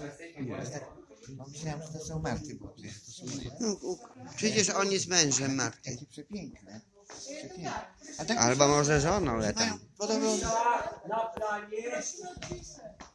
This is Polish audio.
No, myślałem, że to są Marty, bo to są... No, przecież on jest mężem Marty. Takie przepiękne. Przepiękne. A tak Albo może żoną, ja mają tam. podobną... Na planie